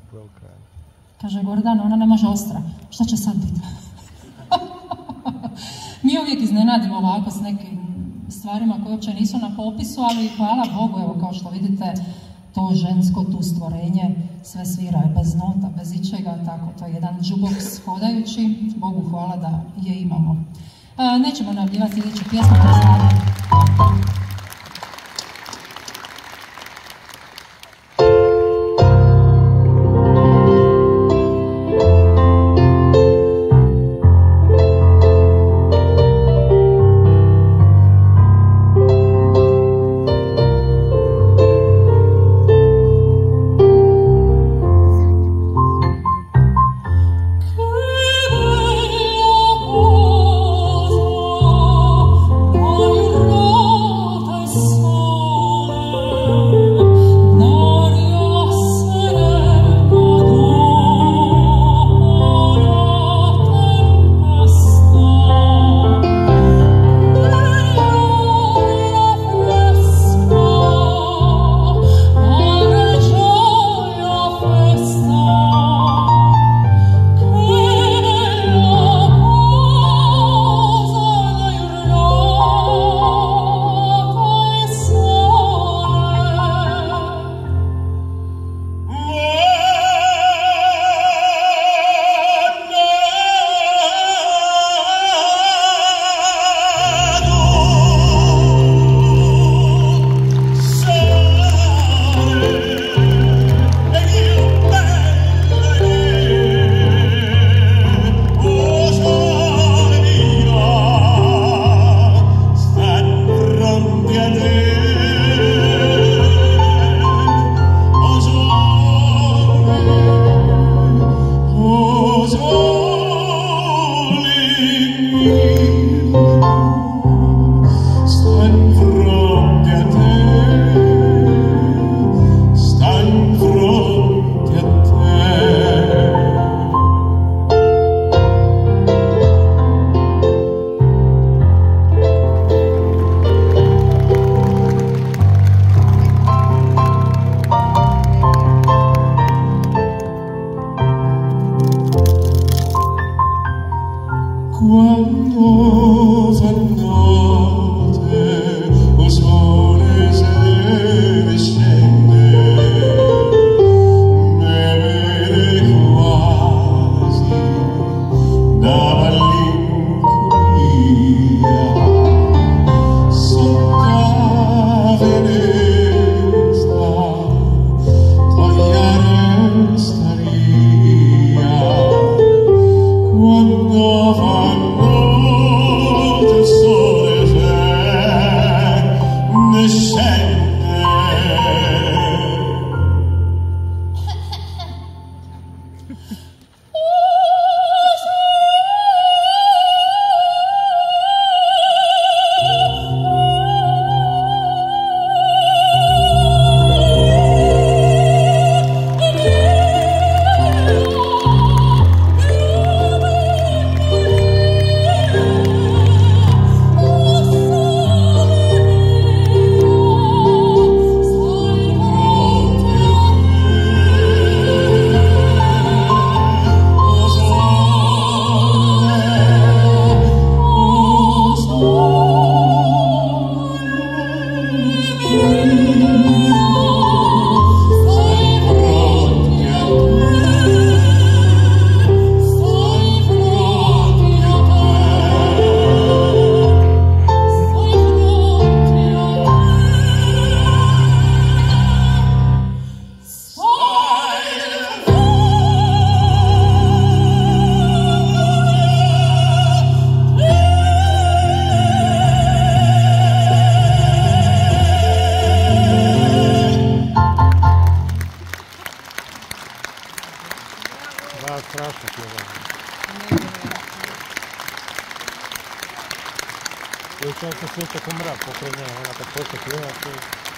Kaže Gordana, ona ne može ostra. Šta će sad biti? Mi uvijek iznenadimo ovako s nekim stvarima koje uopće nisu na popisu, ali hvala Bogu, evo kao što vidite, to žensko tu stvorenje sve svira bez nota, bez ičega, tako, to je jedan jukebox hodajući, Bogu hvala da je imamo. Nećemo najavljivati sljedeću pjesmu, to znate. strašno pjevanje. To je kao se sveća ko mrak pokraj nje, ona kad počne pjevati.